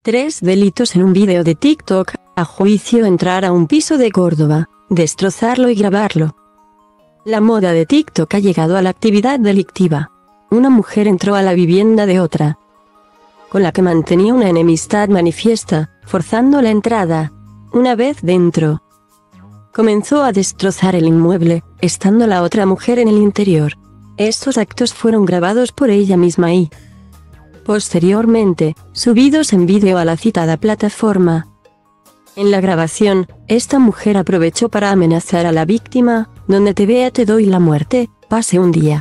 3 delitos en un vídeo de TikTok. A juicio: entrar a un piso de Córdoba, destrozarlo y grabarlo. La moda de TikTok ha llegado a la actividad delictiva. Una mujer entró a la vivienda de otra, con la que mantenía una enemistad manifiesta, forzando la entrada. Una vez dentro, comenzó a destrozar el inmueble, estando la otra mujer en el interior. Estos actos fueron grabados por ella misma y, posteriormente, subidos en vídeo a la citada plataforma. En la grabación, esta mujer aprovechó para amenazar a la víctima: donde te vea te doy la muerte, pase un día,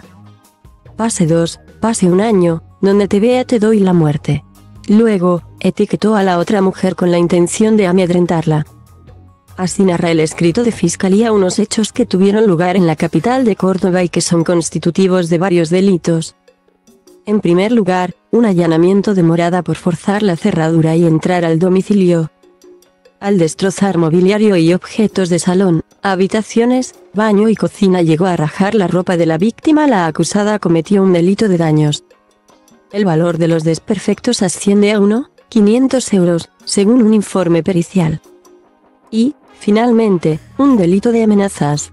pase 2, pase un año, donde te vea te doy la muerte. Luego, etiquetó a la otra mujer con la intención de amedrentarla. Así narra el escrito de Fiscalía unos hechos que tuvieron lugar en la capital de Córdoba y que son constitutivos de varios delitos. En primer lugar, un allanamiento de morada por forzar la cerradura y entrar al domicilio. Al destrozar mobiliario y objetos de salón, habitaciones, baño y cocina, llegó a rajar la ropa de la víctima. La acusada cometió un delito de daños. El valor de los desperfectos asciende a 1.500 euros, según un informe pericial. Y, finalmente, un delito de amenazas.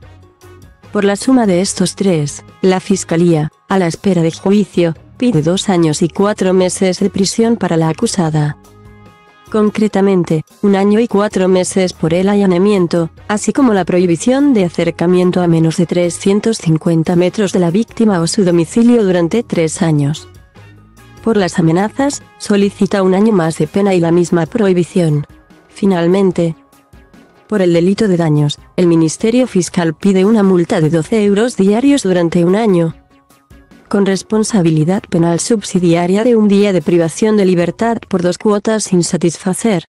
Por la suma de estos tres, la Fiscalía, a la espera de juicio, pide 2 años y 4 meses de prisión para la acusada. Concretamente, 1 año y 4 meses por el allanamiento, así como la prohibición de acercamiento a menos de 350 metros de la víctima o su domicilio durante 3 años. Por las amenazas, solicita 1 año más de pena y la misma prohibición. Finalmente, por el delito de daños, el Ministerio Fiscal pide una multa de 12 euros diarios durante 1 año, con responsabilidad penal subsidiaria de 1 día de privación de libertad por 2 cuotas sin satisfacer.